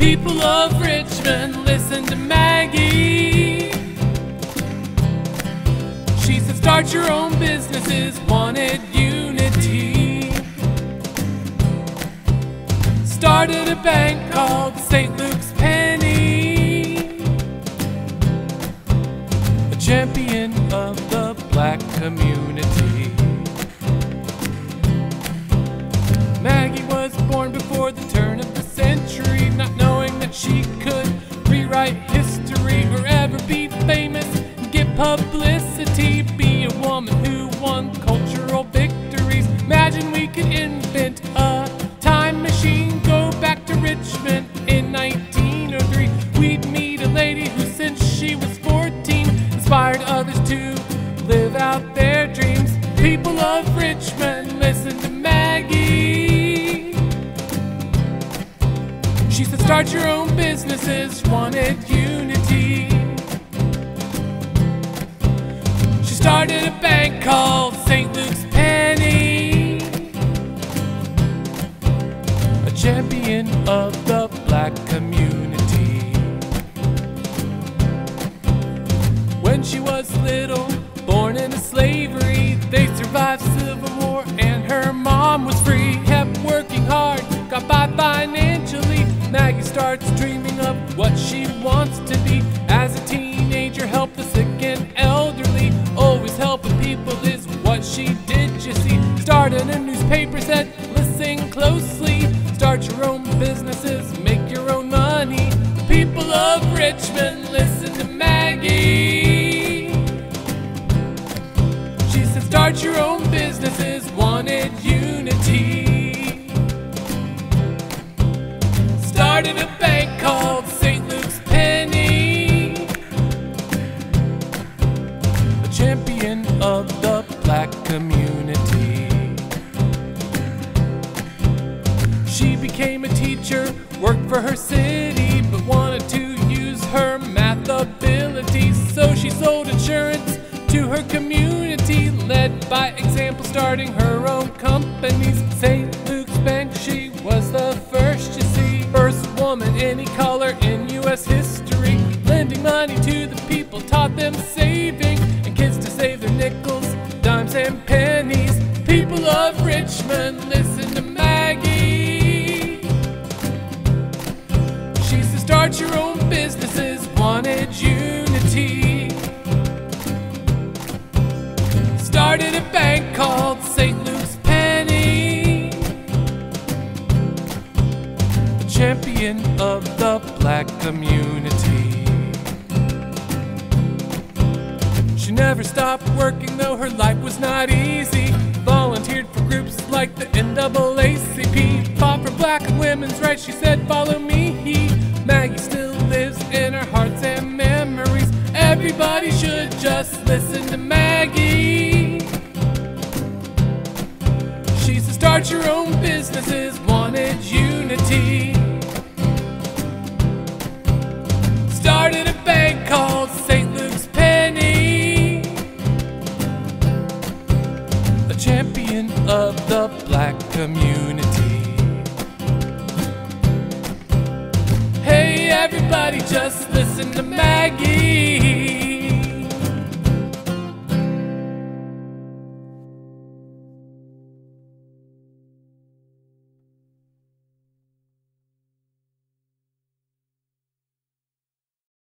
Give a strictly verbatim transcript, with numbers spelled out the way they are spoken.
People of Richmond, listen to Maggie. She said start your own businesses, wanted unity. Started a bank called Saint Luke's Penny, a champion of the black community. Maggie was born before the turn of the century, not knowing that she could rewrite history or ever be famous and get publicity. Be a woman who won cultural victories. Imagine we could invent a time machine, go back to Richmond in nineteen oh three. We'd meet a lady who, since she was fourteen, inspired others to live out their dreams. People of Richmond, listen to Maggie. She said start your own businesses, wanted unity. She started a bank called Saint Luke's Penny, a champion of the black community. When she was little, born into slavery, they survived Civil War and her mom was free. Kept working hard, got by financially. Maggie starts dreaming of what she wants to be. As a teenager, help the sick and elderly. Always helping people is what she did, you see. Started a newspaper, said listen closely. Start your own businesses, make your own money. People of Richmond, listen to Maggie. She said start your own businesses, wanted unity. Started a bank called Saint Luke's Penny, a champion of the black community. She became a teacher, worked for her city, but wanted to use her math abilities. So she sold insurance to her community, led by example, starting her own companies. Saint Luke's Bank, she was the first, you see. First woman, any color in U S history, lending money to the people, taught them saving, and kids to save their nickels, dimes, and pennies. People of Richmond, listen to Maggie. She said start your own businesses, wanted unity. Started a bank called Saint Luke's Penny, a champion of the black community. She never stopped working, though her life was not easy. Volunteered for groups like the N double A C P. Fought for black and women's rights, she said follow me. Maggie still lives in our hearts and memories. Everybody should just listen to Maggie. She said start your own businesses, wanted unity. Started a bank called Saint Luke's Penny, a champion of the black community. Hey everybody, just listen to Maggie.